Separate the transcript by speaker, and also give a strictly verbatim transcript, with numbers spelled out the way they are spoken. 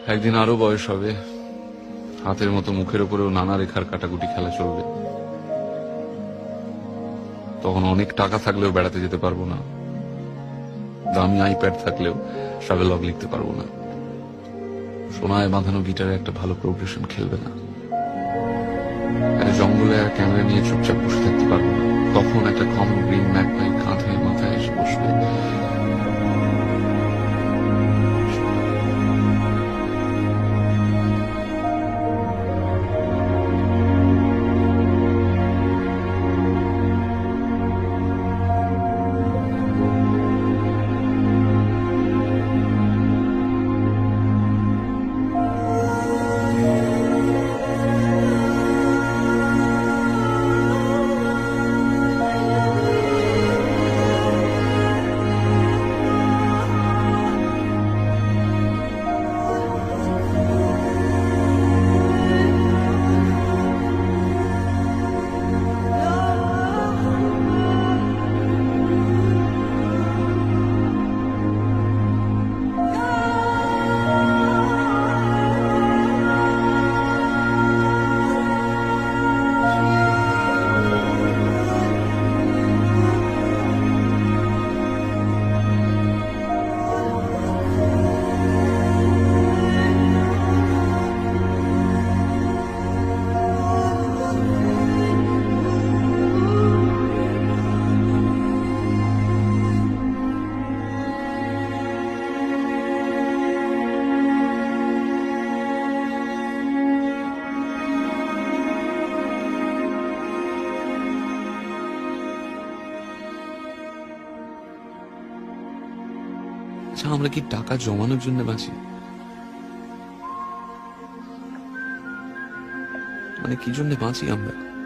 Speaker 1: একদিন আরো বয়স হবে, হাতের মতো মুখের উপরেও নানা রেখার কাটাকুটি খেলা চলবে। তখন অনেক টাকা থাকলেও বেড়াতে যেতে পারবো না, দামি আইপ্যাড থাকলেও ট্রাভেলগ লিখতে পারবো না, সোনায় বাঁধানো গিটারে একটা ভালো প্রোগ্রেশন খেলবে না, একটা জঙ্গলে আর ক্যামেরা নিয়ে চুপচাপ বসে থাকতে পারবো না। তখন একটা কমন গ্রিন ম্যাগপাই কাঁধে মাথায় এসে বসবে। আচ্ছা, আমরা কি টাকা জমানোর জন্য বাঁচি? মানে কি জন্য বাঁচি আমরা?